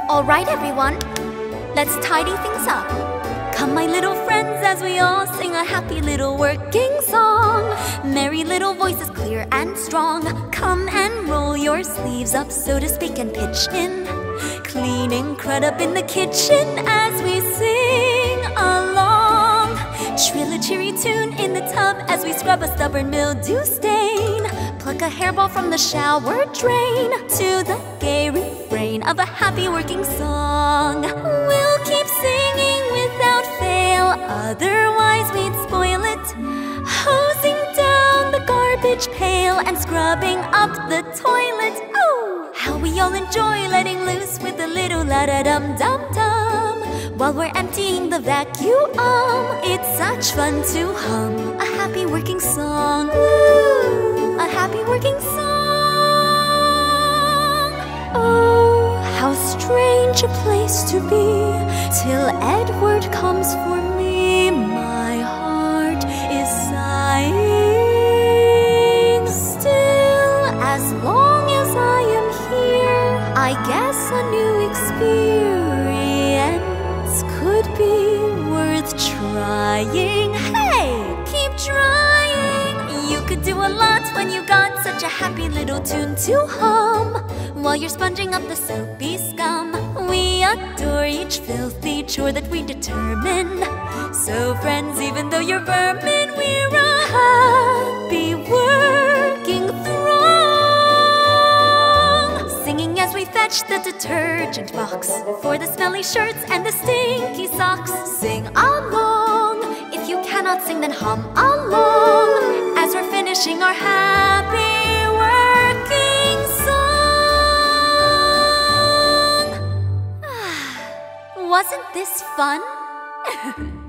All right, everyone, let's tidy things up. Come, my little friends, as we all sing a happy little working song. Merry little voices, clear and strong. Come and roll your sleeves up, so to speak, and pitch in. Cleaning crud up in the kitchen as we sing along. Trill a cheery tune in the tub as we scrub a stubborn mildew stain. Pluck a hairball from the shower drain to the gay refrain of a happy working song. We'll keep singing without fail, otherwise we'd spoil it. Hosing down the garbage pail and scrubbing up the toilet. Oh, how we all enjoy letting loose with a little la-da-dum-dum-dum. While we're emptying the vacuum, it's such fun to hum a happy working song. Ooh, a happy working song. Oh, how strange a place to be, till Edward comes for me. My heart is sighing. Still, as long as I am here, I guess a new experience could be worth trying. Hey, keep trying. You could do a lot when you got such a happy little tune to hum. While you're sponging up the soapy scum, we adore each filthy chore that we determine. So friends, even though you're vermin, we're a happy working throng. Singing as we fetch the detergent box for the smelly shirts and the stinky socks. Sing along. If you cannot sing, then hum along as we're finishing our happy working song. Wasn't this fun?